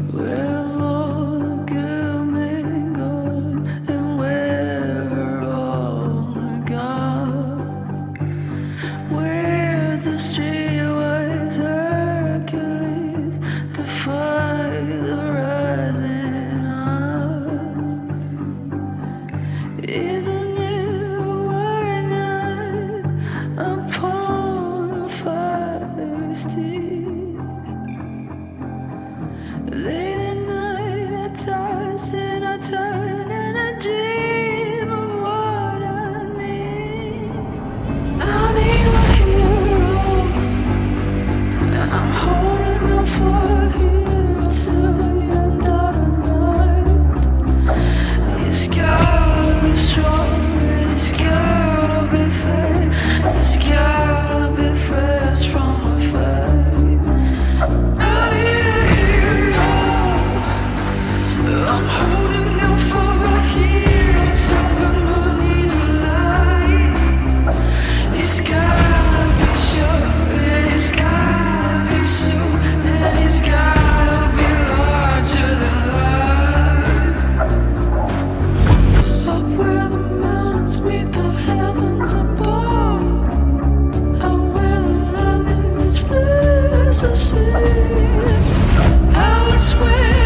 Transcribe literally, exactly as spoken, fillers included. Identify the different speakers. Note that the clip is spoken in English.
Speaker 1: Where all the good men gone, and where are all the gods? Where's the streetwise Hercules to fight the rising odds? Isn't it a white night upon a fiery steed? Late at night I toss and I turn and I dream of what I need. I need a hero, and I'm holding out for hero till the end of the night. It's gotta be strong, and it's gotta be fake, it's gotta be fresh from the fate. I'm holding out for a hero till the morning light. It's gotta be sure, and it's gotta be soon, and it's gotta be larger than life. Up where the mountains meet the heavens above, out where the lightning splits the sea, I would swear